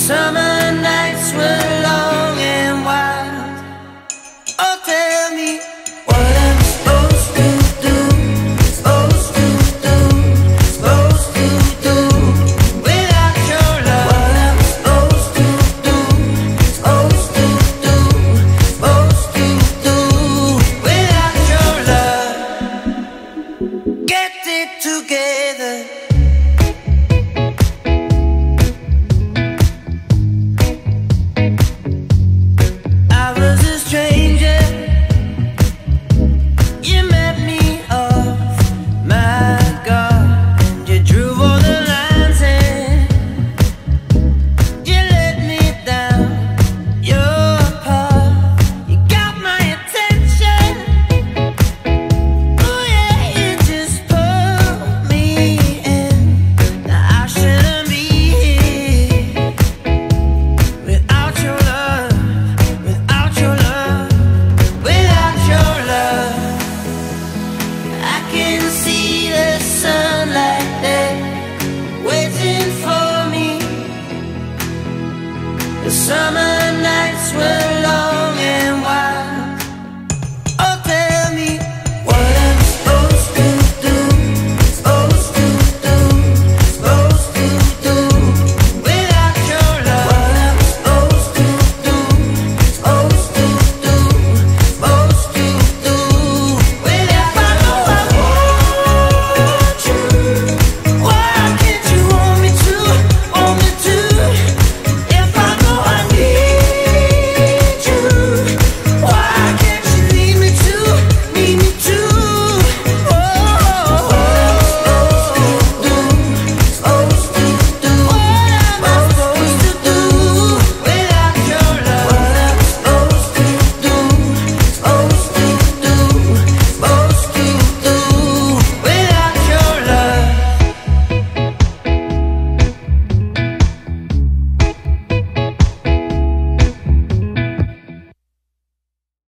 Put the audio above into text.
summer nights were long and wild. Oh, tell me what I'm supposed to do, supposed to do, supposed to do without your love. What I'm supposed to do, supposed to do, supposed to do without your love. Get it together. Summer